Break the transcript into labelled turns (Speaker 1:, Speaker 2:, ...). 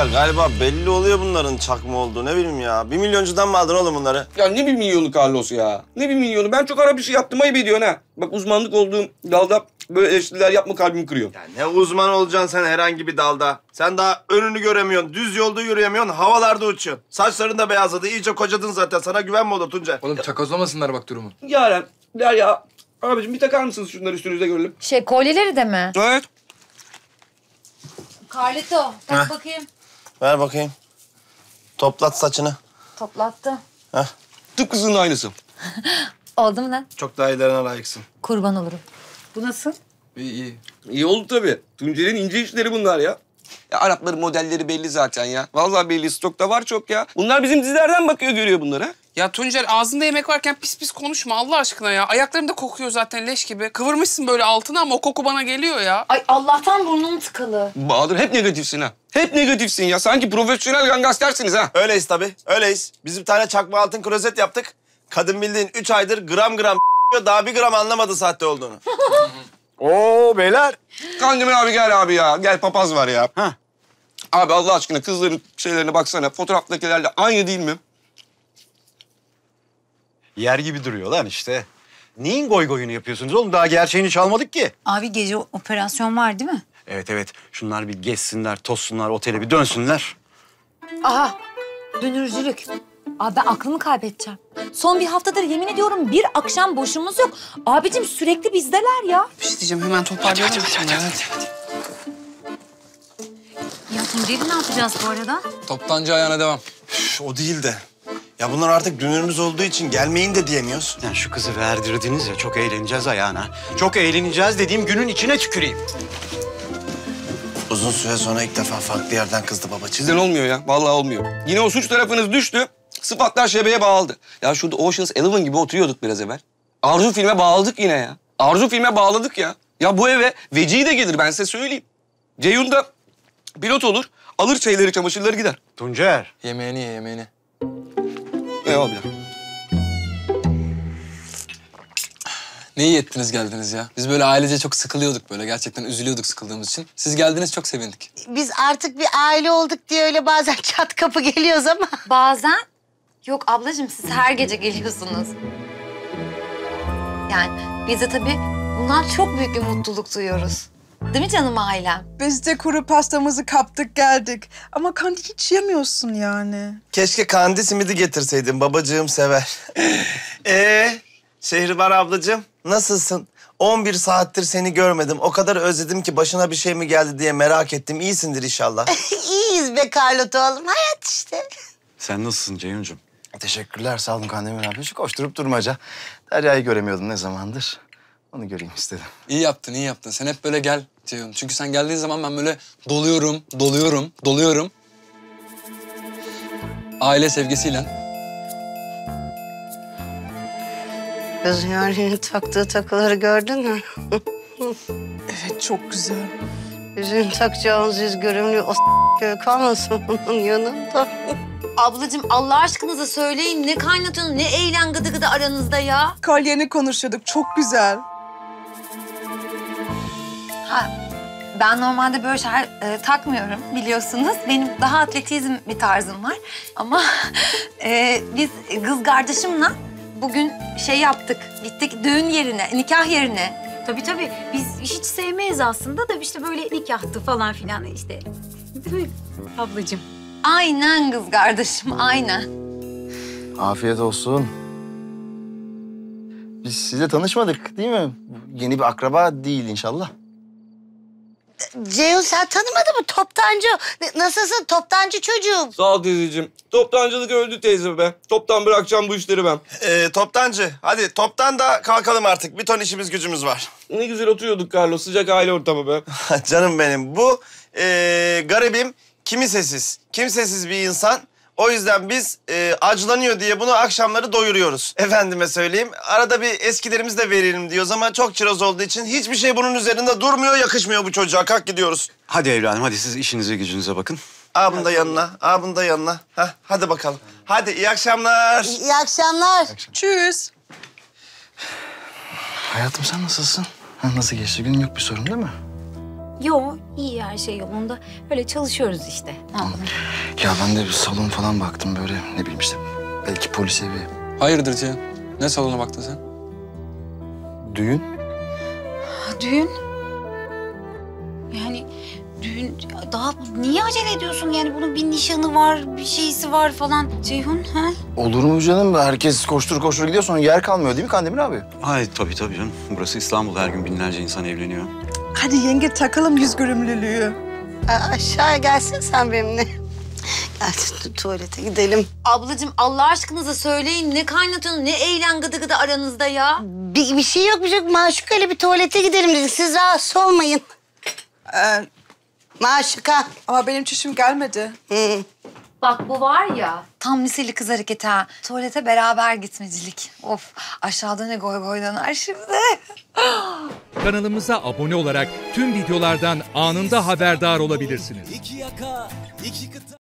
Speaker 1: galiba belli oluyor bunların çakma olduğu, ne bileyim ya. 1 milyoncudan mı aldın oğlum bunları?
Speaker 2: Ya ne 1 milyonu Carlos ya? Ne 1 milyonu? Ben çok ara bir şey yaptım, ayıp ediyorsun ha. Bak uzmanlık olduğum dalda böyle eleştiriler yapma, kalbimi kırıyor.
Speaker 1: Ya ne uzman olacaksın sen herhangi bir dalda. Sen daha önünü göremiyorsun, düz yolda yürüyemiyorsun, havalarda uçuyorsun. Saçların da beyazladı, iyice kocadın zaten. Sana güven mi olur Tuncer?
Speaker 3: Oğlum çakozlamasınlar bak durumu.
Speaker 2: Yaren, Derya, abicim bir takar mısınız şunları üstünüzde görelim?
Speaker 4: Kolyeleri de mi?
Speaker 2: Evet.
Speaker 4: Carlito, tak bakayım.
Speaker 1: Ver bakayım. Toplat saçını.
Speaker 4: Toplattı.
Speaker 1: Heh.
Speaker 2: Tıpkısının aynısı.
Speaker 4: Oldu mu lan?
Speaker 1: Çok daha iyilerine layıksın.
Speaker 4: Kurban olurum. Bu nasıl?
Speaker 3: İyi iyi.
Speaker 2: İyi oldu tabii. Tuncer'in ince işleri bunlar ya. Ya Arapların modelleri belli zaten ya. Vallahi belli, stokta var çok ya. Bunlar bizim dizilerden bakıyor, görüyor bunları.
Speaker 5: Ya Tuncer ağzında yemek varken pis pis konuşma Allah aşkına ya. Ayakların da kokuyor zaten leş gibi. Kıvırmışsın böyle altına ama o koku bana geliyor ya.
Speaker 4: Ay Allah'tan burnum tıkalı.
Speaker 2: Bahadır hep negatifsin ha. Hep negatifsin ya. Sanki profesyonel gangstersiniz ha.
Speaker 1: Öyleyiz tabii, öyleyiz. Biz bir tane çakma altın klozet yaptık. Kadın bildiğin 3 aydır gram gram daha 1 gram anlamadı sahte olduğunu.
Speaker 6: Oo beyler.
Speaker 2: Kandemir abi gel abi ya. Gel papaz var ya. Ha. Abi Allah aşkına kızların şeylerine baksana. Fotoğraftakilerle aynı değil mi?
Speaker 6: Yer gibi duruyor lan işte. Neyin goy goyunu yapıyorsunuz oğlum? Daha gerçeğini çalmadık ki.
Speaker 7: Abi gece operasyon var değil mi?
Speaker 6: Evet evet. Şunlar bir gezsinler, tozsunlar, otele bir dönsünler.
Speaker 4: Aha, dönürcülük. Abi ben aklımı kaybedeceğim. Son bir haftadır yemin ediyorum bir akşam boşumuz yok. Abicim sürekli bizdeler ya.
Speaker 5: Bir şey diyeceğim hemen toparlayalım. Hadi.
Speaker 7: Ya Tuncer'i ne yapacağız bu arada?
Speaker 3: Toptancı ayağına devam.
Speaker 1: Üf, o değil de. Ya bunlar artık dünürümüz olduğu için gelmeyin de diyemiyoruz.
Speaker 6: Yani şu kızı verdirdiniz ya, çok eğleneceğiz ayağına. Çok eğleneceğiz dediğim günün içine tüküreyim.
Speaker 1: Uzun süre sonra ilk defa farklı yerden kızdı babacığım.
Speaker 2: Sizden olmuyor ya. Vallahi olmuyor. Yine o suç tarafınız düştü. Sıfatlar şebeye bağladı. Ya şurada Ocean's Eleven gibi oturuyorduk biraz evvel. Arzu filme bağladık yine ya. Arzu filme bağladık ya. Ya bu eve veci de gelir, ben size söyleyeyim. Ceyhun da pilot olur. Alır şeyleri, çamaşırları gider.
Speaker 6: Tuncer.
Speaker 3: Yemeğini ye yemeğini.
Speaker 2: Eyvallah.
Speaker 3: Ne iyi ettiniz geldiniz ya. Biz böyle ailece çok sıkılıyorduk böyle. Gerçekten üzülüyorduk sıkıldığımız için. Siz geldiniz çok sevindik.
Speaker 8: Biz artık bir aile olduk diye öyle bazen çat kapı geliyoruz ama.
Speaker 4: Bazen. Yok ablacığım siz her gece geliyorsunuz. Yani biz de tabii bundan çok büyük bir mutluluk duyuyoruz. Değil mi canım ailem?
Speaker 9: Biz de kuru pastamızı kaptık geldik. Ama kandi hiç yemiyorsun yani.
Speaker 1: Keşke kandi simidi getirseydin, babacığım sever. Şehribar ablacığım, nasılsın? 11 saattir seni görmedim. O kadar özledim ki başına bir şey mi geldi diye merak ettim. İyisindir inşallah.
Speaker 8: İyiyiz be Carlota oğlum. Hayat işte.
Speaker 6: Sen nasılsın Ceyhuncuğum?
Speaker 10: Teşekkürler, sağ olun Kandemir abi. Şu koşturup durmaca. Derya'yı göremiyordum ne zamandır. Onu göreyim istedim.
Speaker 3: İyi yaptın, iyi yaptın. Sen hep böyle gel Ceyhun. Çünkü sen geldiğin zaman ben böyle doluyorum. Aile sevgisiyle.
Speaker 8: Kız yani taktığı takıları gördün mü?
Speaker 9: Evet çok güzel.
Speaker 8: Yüzüğün takacağınız yüz görümlü o kalmasın onun yanında.
Speaker 4: Ablacığım Allah aşkınıza söyleyin ne kaynatıyorsunuz, ne eğlen gıdı gıdı aranızda ya?
Speaker 9: Kolyeni konuşuyorduk çok güzel.
Speaker 4: Ha, ben normalde böyle şeyler takmıyorum biliyorsunuz. Benim daha atletizm bir tarzım var. Ama biz kız kardeşimle bugün şey yaptık. Gittik düğün yerine, nikah yerine.
Speaker 7: Tabii. Biz hiç sevmeyiz aslında da işte böyle nikahtı falan filan işte. Değil mi ablacığım?
Speaker 4: Aynen kız kardeşim, aynen.
Speaker 10: Afiyet olsun. Biz sizle tanışmadık değil mi? Yeni bir akraba değil inşallah.
Speaker 8: Ceyhun sen tanımadın mı? Toptancı. Nasılsın toptancı çocuğum?
Speaker 2: Sağ ol teyzeciğim. Toptancılık öldü teyze be. Toptan bırakacağım bu işleri ben.
Speaker 1: Toptancı, hadi toptan da kalkalım artık. Bir ton işimiz gücümüz var.
Speaker 2: Ne güzel oturuyorduk Carlos. Sıcak aile ortamı be.
Speaker 1: Canım benim, bu garibim kimsesiz bir insan. O yüzden biz acılanıyor diye bunu akşamları doyuruyoruz. Efendime söyleyeyim. Arada bir eskilerimizi de verelim diyoruz ama çok çiroz olduğu için hiçbir şey bunun üzerinde durmuyor, yakışmıyor bu çocuğa. Kalk gidiyoruz.
Speaker 6: Hadi evladım, hadi siz işinize gücünüze bakın.
Speaker 1: Bunu da yanına, bunu da yanına. Hadi bakalım. Hadi iyi akşamlar.
Speaker 8: İyi akşamlar.
Speaker 9: Tschüss.
Speaker 10: Hayatım sen nasılsın? Nasıl geçti günün, yok bir sorun değil mi?
Speaker 7: Yo, iyi her şey yolunda. Öyle çalışıyoruz işte.
Speaker 10: Ya ben de bir salon falan baktım böyle ne bileyim işte. Belki polis evi.
Speaker 3: Hayırdır Cihan? Ne salona baktın sen?
Speaker 10: Düğün.
Speaker 7: Düğün? Yani düğün daha niye acele ediyorsun? Yani bunun bir nişanı var, bir şeysi var falan. Ceyhun ha?
Speaker 10: Olur mu canım? Herkes koştur koştur gidiyor sonra yer kalmıyor değil mi Kandemir abi?
Speaker 6: Ay tabii canım. Burası İstanbul. Her gün binlerce insan evleniyor.
Speaker 9: Hadi yenge takalım yüz görümlülüğü.
Speaker 8: Aşağıya gelsin sen benimle. Gel tuvalete gidelim.
Speaker 4: Ablacığım Allah aşkınıza söyleyin ne kaynatıyorsunuz ne eğlen gıdı gıdı aranızda ya.
Speaker 8: Bir şey yok, bir şey yok. Maşuka ile bir tuvalete gidelim dedik. Siz rahatsız olmayın. Maşuka.
Speaker 9: Ama benim çişim gelmedi.
Speaker 4: Bak bu var ya tam liseli kız hareketi ha. Tuvalete beraber gitmecilik. Of aşağıda ne goy goylanar şimdi.
Speaker 11: Kanalımıza abone olarak tüm videolardan anında haberdar olabilirsiniz.